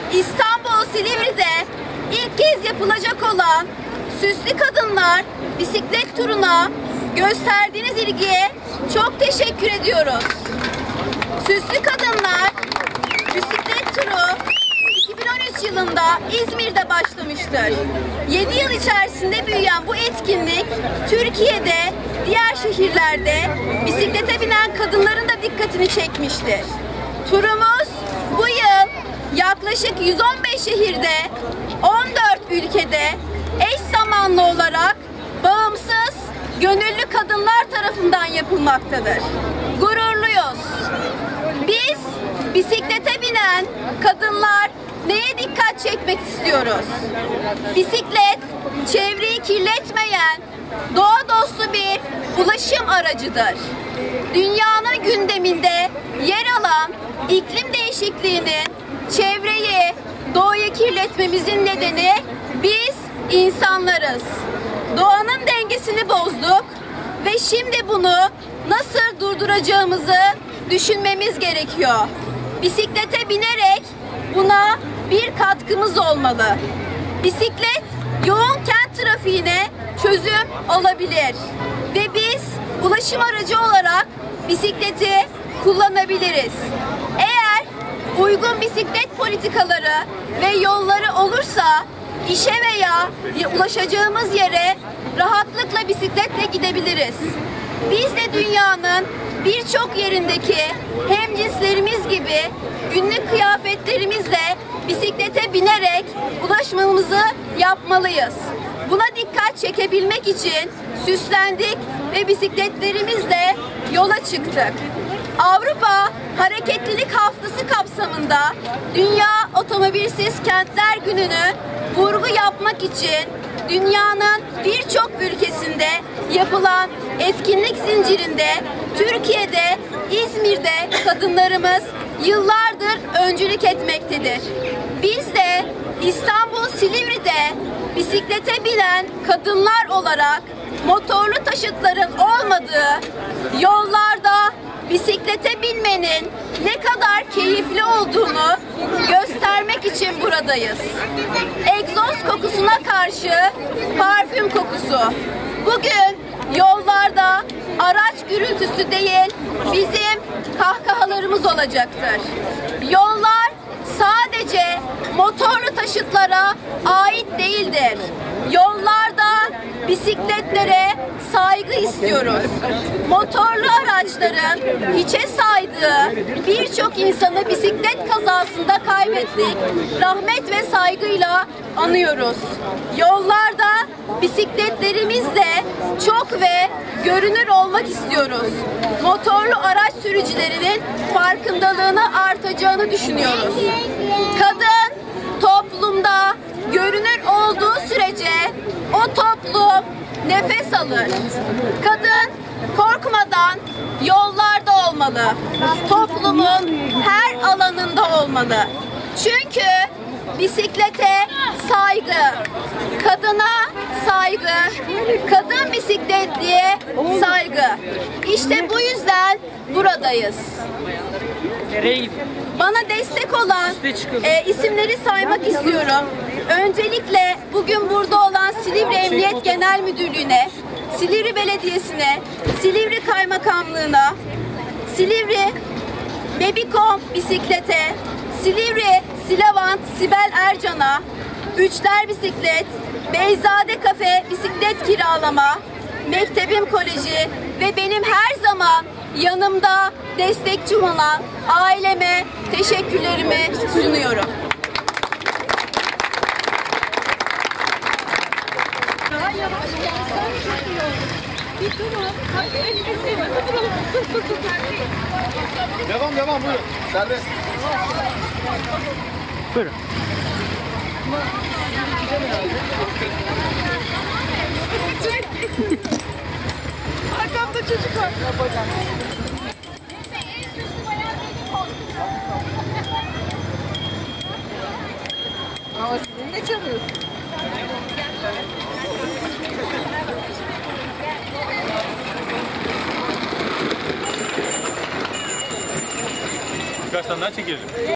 İstanbul Silivri'de ilk kez yapılacak olan Süslü Kadınlar bisiklet turuna gösterdiğiniz ilgiye çok teşekkür ediyoruz. Süslü Kadınlar bisiklet turu 2013 yılında İzmir'de başlamıştır. 7 yıl içerisinde büyüyen bu etkinlik Türkiye'de, diğer şehirlerde bisiklete binen kadınların da dikkatini çekmiştir. Turumuz bu yıl yaklaşık 115 şehirde, 14 ülkede eş zamanlı olarak bağımsız, gönüllü kadınlar tarafından yapılmaktadır. Gururluyuz. Biz bisiklete binen kadınlar neye dikkat çekmek istiyoruz? Bisiklet, çevreyi kirletmeyen, doğa dostu bir ulaşım aracıdır. Dünyanın gündeminde yer alan iklim değişikliğinin çevreyi, doğayı kirletmemizin nedeni biz insanlarız. Doğanın dengesini bozduk ve şimdi bunu nasıl durduracağımızı düşünmemiz gerekiyor. Bisiklete binerek buna bir katkımız olmalı. Bisiklet yoğun kent trafiğine çözüm olabilir ve biz ulaşım aracı olarak bisikleti kullanabiliriz. Eğer uygun bisiklet politikaları ve yolları olursa işe veya ulaşacağımız yere rahatlıkla bisikletle gidebiliriz. Biz de dünyanın birçok yerindeki hemcinslerimiz gibi günlük kıyafetlerimizle bisiklete binerek ulaşmamızı yapmalıyız. Buna dikkat çekebilmek için süslendik ve bisikletlerimizle yola çıktık. Avrupa Hareketlilik Haftası kapsamında Dünya Otomobilsiz Kentler Günü'nü vurgu yapmak için dünyanın birçok ülkesinde yapılan etkinlik zincirinde Türkiye'de, İzmir'de kadınlarımız yıllardır öncülük etmektedir. Biz de İstanbul Silivri'de bisiklete binen kadınlar olarak motorlu taşıtların olmadığı yollarda bisiklete binmenin ne kadar keyifli olduğunu göstermek için buradayız. Egzoz kokusuna karşı parfüm kokusu. Bugün yollarda araç gürültüsü değil, bizim kahkahalarımız olacaktır. Yollar sadece motorlu taşıtlara ait değildir. Yollarda bisikletlere saygı istiyoruz. Motorlu araçların hiçe saydığı birçok insanı bisiklet kazasında kaybettik. Rahmet ve saygıyla anıyoruz. Yollarda bisikletlerimizle çok ve görünür olmak istiyoruz. Motorlu araç sürücülerinin farkındalığını artacağını düşünüyoruz. Kadın toplumda görünür olduğu sürece o toplum nefes alır. Kadın korkmadan yollarda olmalı. Toplumun her alanında olmalı. Çünkü bisiklete saygı, kadına saygı, kadın bisikletliye saygı. İşte bu yüzden buradayız. Bana destek olan isimleri saymak istiyorum. Öncelikle bugün burada olan Silivri Emniyet Genel Müdürlüğü'ne, Silivri Belediyesi'ne, Silivri Kaymakamlığı'na, Silivri Bebikom Bisiklet'e, Silivri Silavant Sibel Ercan'a, Üçler Bisiklet, Beyzade Kafe Bisiklet Kiralama, Mektebim Koleji ve benim her zaman yanımda destekçim olan aileme teşekkürlerimi sunuyorum. Devam buyurun. Serbest. Buyurun. Arkamda çocuk var. Ama sizin ne çalıyorsun? Birkaç tane daha çekelim.